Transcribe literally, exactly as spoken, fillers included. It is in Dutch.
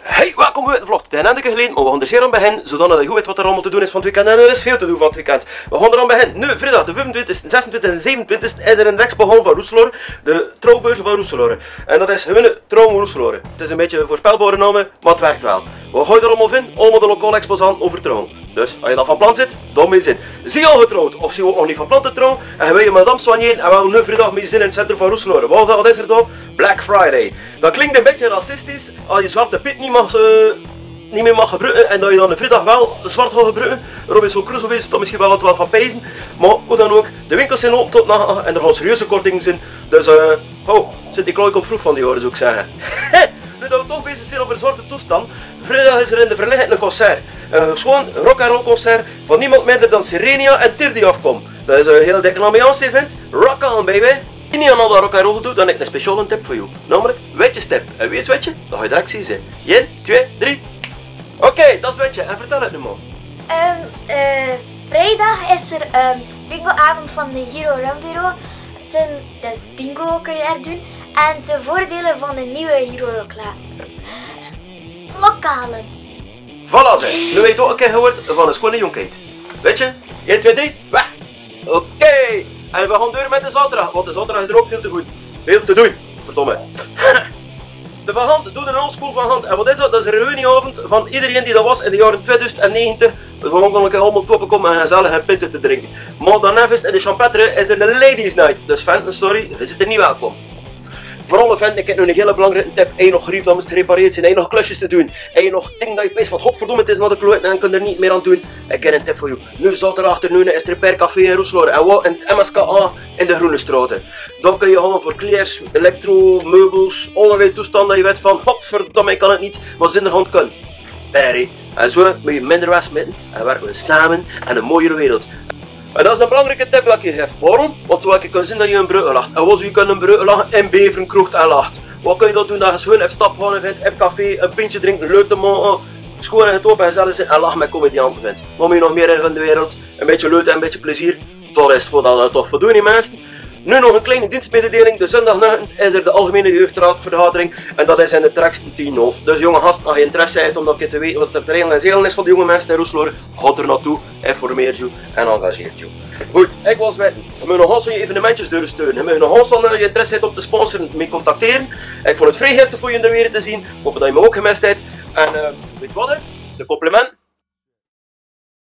Hey, welkom bij de vlog. Het is een eindelijk geleden, maar we gaan er zeer aan beginnen, zodat je goed weet wat er allemaal te doen is van het weekend. En er is veel te doen van het weekend. We gaan er aan beginnen. Nu, vrijdag de vijfentwintigste, zesentwintigste en zevenentwintigste is er een Rex begonnen van Roeselare, de trouwbeurs van Roeselare. En dat is gewone trouw Roeselare. Het is een beetje een voorspelbare naam, maar het werkt wel. Wat ga je er allemaal vinden? Allemaal de lokale exposanten over trouwen. Dus, als je dat van plan zit, dan mee zin. Zie je al getrouwd, of zie je ook nog niet van plan te trouwen, en je wil je madame soigneren en wel nu vrijdag mee zin in het centrum van Roeselare. Wat, wat is er dan? Black Friday. Dat klinkt een beetje racistisch, als je Zwarte Piet niet mag... Uh, niet meer mag gebruiken en dat je dan een vrijdag wel zwart gaat gebruiken. Robinson Crusoe is dat misschien wel wat van pijzen. Maar hoe dan ook, de winkels zijn open tot na en er gaan serieuze kortingen zijn. Dus uh, oh, zit die klooi komt vroeg van die horen zou ik zeggen. Nu dat we toch bezig zijn over de zwarte toestand, vrijdag is er in de Verlichting een concert. Een gewoon rock and roll concert van niemand minder dan Serenia en Tirdi afkomt. Dat is een heel dikke ambiance event. Rock on baby! Als je niet aan al dat rock and roll doet, dan heb ik een speciale tip voor jou. Namelijk wetjestip. En wie is wetje? Dat ga je direct zien. één, twee, drie. Oké, okay, dat is wetje. En vertel het nu maar. Um, uh, vrijdag is er een um, bingoavond van de Hero Run Bureau. Ten, dus bingo kun je er doen. En ten voordele van de nieuwe Hero lokalen. Voilà zeg. Nu weet je ook een keer gehoord van een schone jonkheid. Weet je? één, twee, drie, weg! Oké! Okay. En we gaan door met de zaterdag, want de zaterdag is er ook veel te goed. Veel te doen. Verdomme. De Van Hand doet een oldschool Van Hand. En wat is dat? Dat is een reunieavond van iedereen die dat was in de jaren twintig negentig. We gaan ook allemaal toppen komen en gezellig en pinten te drinken. Maar dan even in de Champetre is er een ladies night. Dus venten, sorry, je zit er niet welkom. Voor alle venten, ik heb nu een hele belangrijke tip. Heb je nog grief dat moest gerepareerd zijn? Heb je nog klusjes te doen? Heb je nog dingen dat je peest van godverdomme het is naar de kloot en kun er niet meer aan doen? Ik heb een tip voor jou. Nu zaterdag achternoon is er per café in Roeselare en wat in het M S K A in de Groene Straten. Dan kun je gewoon voor kleers, elektro, meubels, allerlei toestanden je weet van godverdomme ik kan het niet, maar zin er hand kunnen. Barry. En zo moet je minder wegsmitten en werken we samen aan een mooiere wereld. En dat is een belangrijke tip dat ik je geef. Waarom? Want zo kan zien dat je een breuken lacht. En wat zou je kunnen breuken lachen in Beveren, kroegt en lacht. Wat kun je dat doen? Dat je gewoon even stap gaan vindt, in het café, een pintje drinken, leuk te maken, schoon en het open en gezellig zijn en lach met comedianten vindt. Wat moet je nog meer in van de wereld? Een beetje leuk en een beetje plezier. Dat is het voor dat we toch voor doen, die mensen. Nu nog een kleine dienstmededeling. De zondagnacht is er de algemene jeugdraadvergadering en dat is in de Trex tien half. Dus jonge gast, als je interesse hebt om dat te weten wat er te regelen en zelen is van de jonge mensen in Roeselare, ga er naartoe, informeer je en engageer je. Goed, ik was weten. Je moet nog eens je evenementjes doorsturen. Je moet nog eens als je interesse hebt om te sponsoren, mee contacteren. Ik vond het vrij gisteren voor je in de wereld te zien. Ik hoop dat je me ook gemist hebt. En uh, weet je wat? Hè? De compliment.